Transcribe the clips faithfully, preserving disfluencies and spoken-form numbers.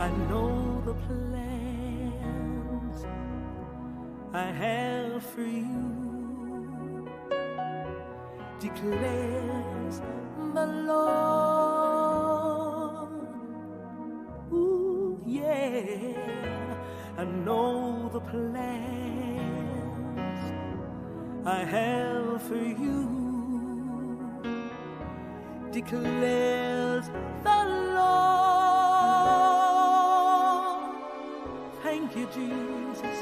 I know the plans I have for you, declares the Lord. Ooh, yeah, I know the plans I have for you, declares the Lord. Thank you, Jesus.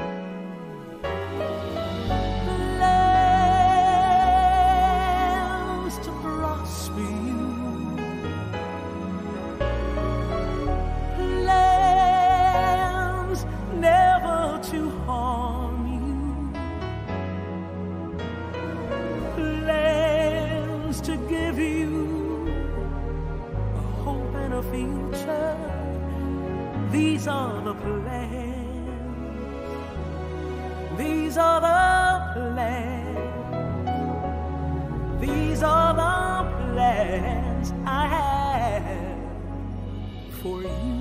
Plans to prosper you, plans never to harm you, plans to give you a hope and a future. These are the plans, these are the plans, these are the plans I have for you.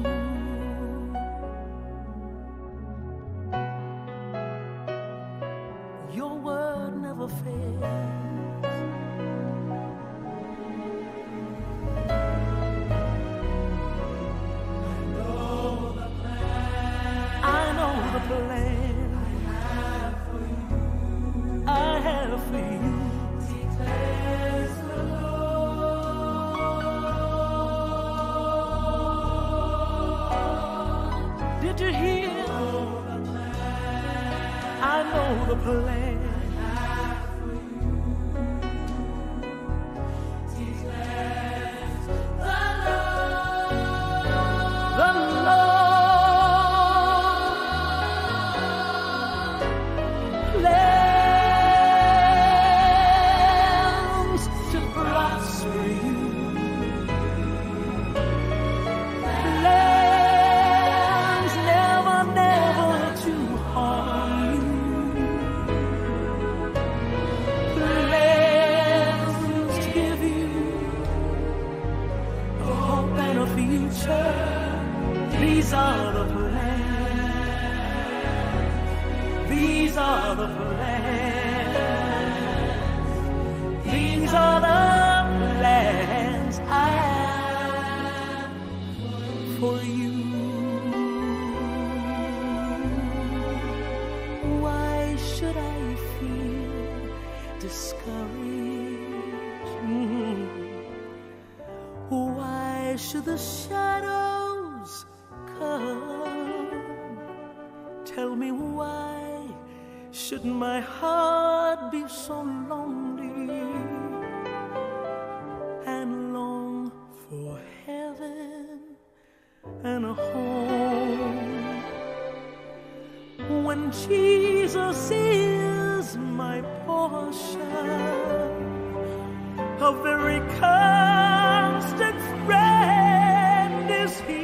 Your word never fails. I know the plan I have for you. I have for you. Declares the Lord. Did you hear? I know the plan I have for you. Declares the Lord. The Lord. Plans to prosper you, plans never, never to harm you, plans to give you a hope and a future. These are the plans, these are the plans, these are the plans I have for you. Why should I feel discouraged? Mm-hmm. Why should the shadows come? Tell me why should my heart be so lonely and long for heaven and a home, when Jesus is my portion, a very constant friend is He.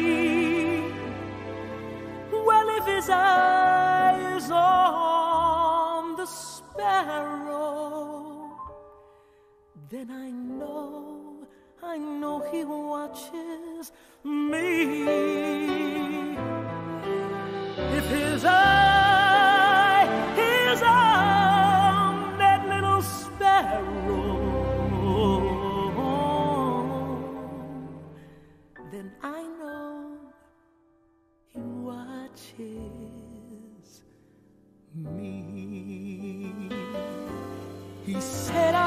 Well, if His eye is on the sparrow, then I know, I know He watches me. If His eye is on that little sparrow, then I know He watches me. He said,